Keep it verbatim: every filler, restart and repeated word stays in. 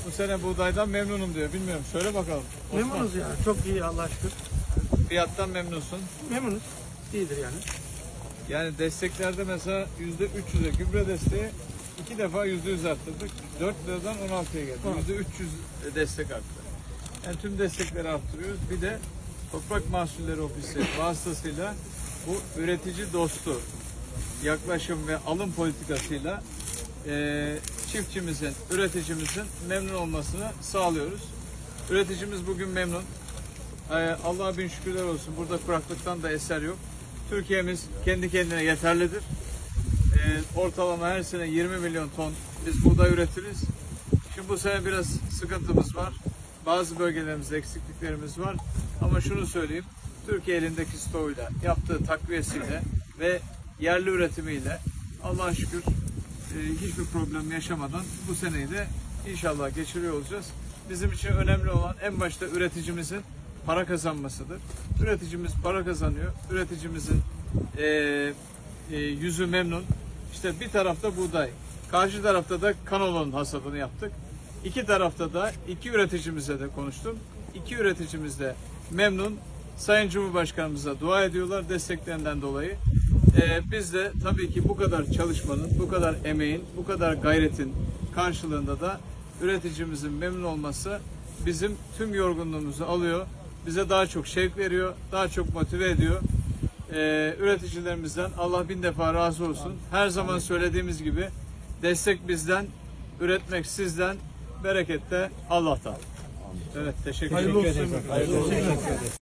bu sene buğdaydan memnunum diyor. Bilmiyorum. Söyle bakalım. Osman. Memnunuz yani. Çok iyi Allah'a şükür. Fiyattan memnunsun. Memnunuz. İyidir yani. Yani desteklerde mesela yüzde üç yüze gübre desteği iki defa yüzde yüz arttırdık. dört liradan on altıya geldi. Yüzde üç yüz destek arttı. Yani tüm destekleri arttırıyoruz. Bir de Toprak Mahsulleri Ofisi vasıtasıyla bu üretici dostu yaklaşım ve alım politikasıyla e, çiftçimizin, üreticimizin memnun olmasını sağlıyoruz. Üreticimiz bugün memnun. E, Allah'a bin şükürler olsun. Burada kuraklıktan da eser yok. Türkiye'miz kendi kendine yeterlidir. E, ortalama her sene yirmi milyon ton biz buğday üretiriz. Şimdi bu sene biraz sıkıntımız var. Bazı bölgelerimizde eksikliklerimiz var. Ama şunu söyleyeyim. Türkiye elindeki stoğuyla, yaptığı takviyesiyle ve yerli üretimiyle Allah'a şükür e, hiçbir problem yaşamadan bu seneyi de inşallah geçiriyor olacağız. Bizim için önemli olan en başta üreticimizin para kazanmasıdır. Üreticimiz para kazanıyor. Üreticimizin e, e, yüzü memnun. İşte bir tarafta buğday, karşı tarafta da kanolanın hasadını yaptık. İki tarafta da iki üreticimizle de konuştum. İki üreticimiz de memnun. Sayın Cumhurbaşkanımıza dua ediyorlar desteklerinden dolayı. Ee, biz de tabii ki bu kadar çalışmanın, bu kadar emeğin, bu kadar gayretin karşılığında da üreticimizin memnun olması bizim tüm yorgunluğumuzu alıyor. Bize daha çok şevk veriyor, daha çok motive ediyor. Ee, üreticilerimizden Allah bin defa razı olsun. Her zaman söylediğimiz gibi destek bizden, üretmek sizden, bereket de Allah'tan. Evet, teşekkür ederim. Hayırlı olsun.